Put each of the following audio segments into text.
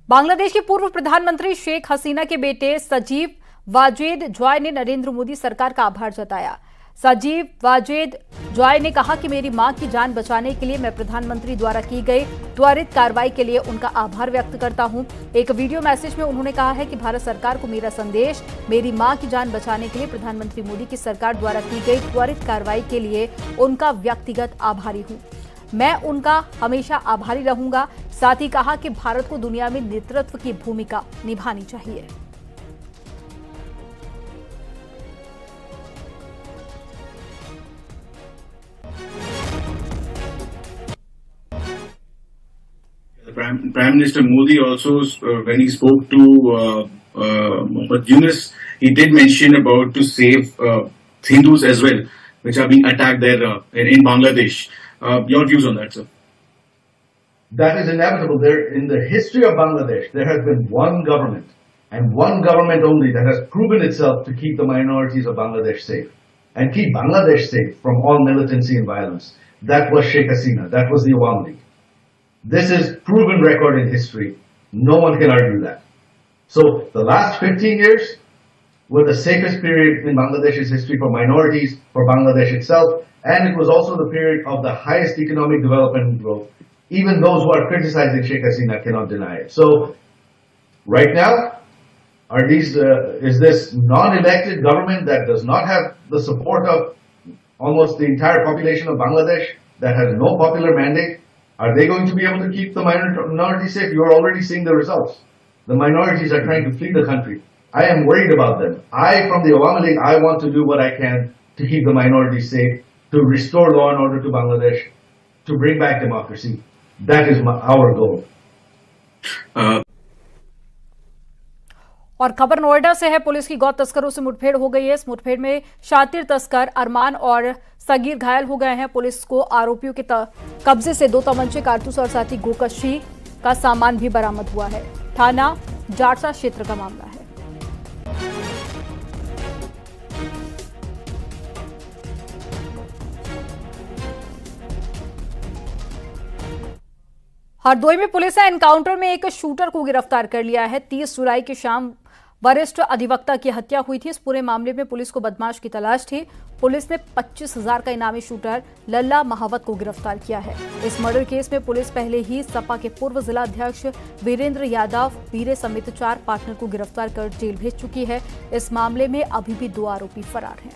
बांग्लादेश के पूर्व प्रधानमंत्री शेख हसीना के बेटे सजीव वाजेद जॉय ने नरेंद्र मोदी सरकार का आभार जताया। सजीव वाजेद जॉय ने कहा कि मेरी मां की जान बचाने के लिए मैं प्रधानमंत्री द्वारा की गई त्वरित कार्रवाई के लिए उनका आभार व्यक्त करता हूं। एक वीडियो मैसेज में उन्होंने कहा है कि भारत सरकार को मेरा संदेश, मेरी मां की जान बचाने के लिए प्रधानमंत्री मोदी की सरकार द्वारा की गई त्वरित कार्रवाई के लिए उनका व्यक्तिगत आभारी हूं। मैं उनका हमेशा आभारी रहूंगा। साथ ही कहा कि भारत को दुनिया में नेतृत्व की भूमिका निभानी चाहिए। Prime Minister Modi also, when he spoke to Mohammed Yunus, he did mention about to save Hindus as well, which are being attacked there in Bangladesh. Your views on that, sir? That is inevitable. There, in the history of Bangladesh, there has been one government, and one government only, that has proven itself to keep the minorities of Bangladesh safe and keep Bangladesh safe from all militancy and violence. That was Sheikh Hasina. That was the Awami League. This is proven record in history. No one can argue that. So the last 15 years were the safest period in Bangladesh's history for minorities, for Bangladesh itself, and it was also the period of the highest economic development and growth. Even those who are criticizing Sheikh Hasina cannot deny it. So right now, is this non-elected government that does not have the support of almost the entire population of Bangladesh, that has no popular mandate, are they going to be able to keep the minorities safe? You are already seeing the results. The minorities are trying to flee the country. I am worried about them. From the Awami League, I want to do what I can to keep the minorities safe, to restore law and order to Bangladesh, to bring back democracy. That is our goal. और खबर नोएडा से है। Police की गौ तस्करों से मुठभेड़ हो गई है। इस मुठभेड़ में शातिर तस्कर अरमान और सगीर घायल हो गए हैं। पुलिस को आरोपियों के कब्जे से 2 तमंचे, कारतूस और साथ ही गोकशी का सामान भी बरामद हुआ है। थाना जाड़सा क्षेत्र का मामला है। हरदोई में पुलिस ने एनकाउंटर में एक शूटर को गिरफ्तार कर लिया है। 30 जुलाई की शाम वरिष्ठ अधिवक्ता की हत्या हुई थी। इस पूरे मामले में पुलिस को बदमाश की तलाश थी। पुलिस ने 25,000 का इनामी शूटर लल्ला महावत को गिरफ्तार किया है। इस मर्डर केस में पुलिस पहले ही सपा के पूर्व जिला अध्यक्ष वीरेंद्र यादव, वीरे समेत 4 पार्टनर को गिरफ्तार कर जेल भेज चुकी है। इस मामले में अभी भी 2 आरोपी फरार हैं।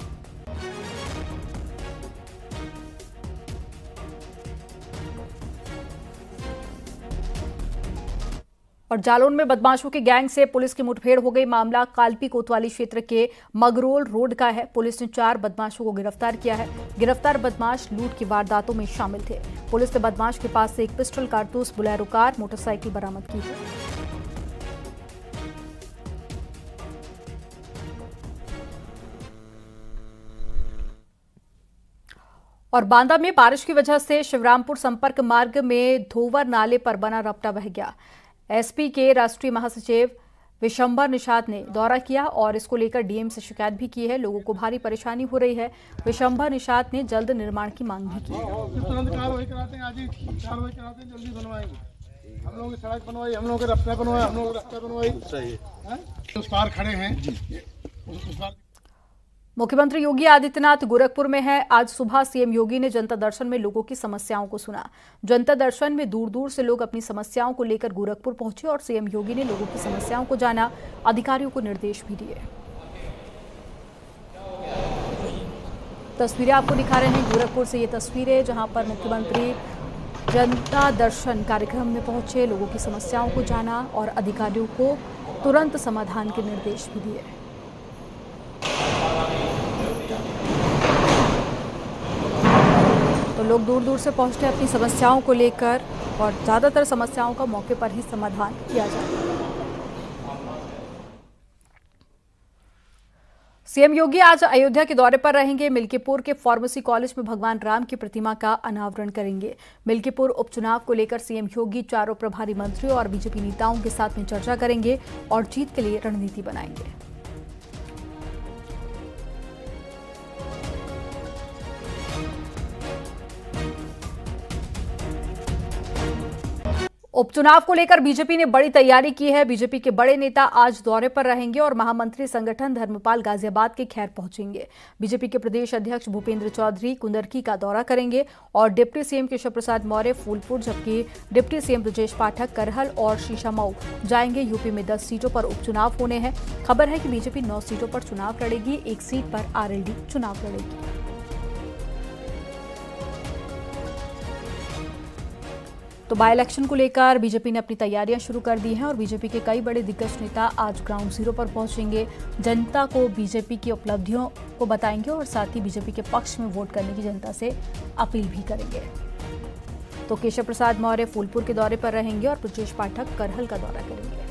और जालौन में बदमाशों के गैंग से पुलिस की मुठभेड़ हो गई। मामला कालपी कोतवाली क्षेत्र के मगरोल रोड का है। पुलिस ने 4 बदमाशों को गिरफ्तार किया है। गिरफ्तार बदमाश लूट की वारदातों में शामिल थे। पुलिस ने बदमाश के पास से एक पिस्टल, कारतूस, बुलेरो कार, मोटरसाइकिल बरामद की है। और बांदा में बारिश की वजह से शिवरामपुर संपर्क मार्ग में धोवर नाले पर बना रपटा बह गया। एसपी के राष्ट्रीय महासचिव विशंबर निषाद ने दौरा किया और इसको लेकर डीएम से शिकायत भी की है। लोगों को भारी परेशानी हो रही है। विशंबर निषाद ने जल्द निर्माण की मांग भी की है। तुरंत कार्रवाई कराते हैं, आज ही कार्रवाई कराते हैं, जल्दी बनवाएंगे। हम लोगों की सड़क बनवाई, हम लोगों के रास्ता बनवाए, हम लोगों के रास्ता बनवाई। सही है। उस पार खड़े हैं उस पार। मुख्यमंत्री योगी आदित्यनाथ गोरखपुर में है। आज सुबह सीएम योगी ने जनता दर्शन में लोगों की समस्याओं को सुना। जनता दर्शन में दूर दूर से लोग अपनी समस्याओं को लेकर गोरखपुर पहुंचे और सीएम योगी ने लोगों की समस्याओं को जाना, अधिकारियों को निर्देश भी दिए। तस्वीरें आपको दिखा रहे हैं गोरखपुर से। ये तस्वीरें जहां पर मुख्यमंत्री जनता दर्शन कार्यक्रम में पहुंचे, लोगों की समस्याओं को जाना और अधिकारियों को तुरंत समाधान के निर्देश भी दिए। तो लोग दूर दूर से पहुंचते अपनी समस्याओं को लेकर और ज्यादातर समस्याओं का मौके पर ही समाधान किया जाता है। सीएम योगी आज अयोध्या के दौरे पर रहेंगे। मिल्कीपुर के फार्मेसी कॉलेज में भगवान राम की प्रतिमा का अनावरण करेंगे। मिल्कीपुर उपचुनाव को लेकर सीएम योगी चारों प्रभारी मंत्रियों और बीजेपी नेताओं के साथ में चर्चा करेंगे और जीत के लिए रणनीति बनाएंगे। उपचुनाव को लेकर बीजेपी ने बड़ी तैयारी की है। बीजेपी के बड़े नेता आज दौरे पर रहेंगे और महामंत्री संगठन धर्मपाल गाजियाबाद के खैर पहुंचेंगे। बीजेपी के प्रदेश अध्यक्ष भूपेंद्र चौधरी कुंदरकी का दौरा करेंगे और डिप्टी सीएम केशव प्रसाद मौर्य फूलपुर, जबकि डिप्टी सीएम ब्रजेश पाठक करहल और शीशामऊ जाएंगे। यूपी में 10 सीटों पर उपचुनाव होने हैं। खबर है कि बीजेपी 9 सीटों पर चुनाव लड़ेगी, 1 सीट पर आरएलडी चुनाव लड़ेगी। तो बाय इलेक्शन को लेकर बीजेपी ने अपनी तैयारियां शुरू कर दी हैं और बीजेपी के कई बड़े दिग्गज नेता आज ग्राउंड जीरो पर पहुंचेंगे, जनता को बीजेपी की उपलब्धियों को बताएंगे और साथ ही बीजेपी के पक्ष में वोट करने की जनता से अपील भी करेंगे। तो केशव प्रसाद मौर्य फूलपुर के दौरे पर रहेंगे और ब्रजेश पाठक करहल का दौरा करेंगे।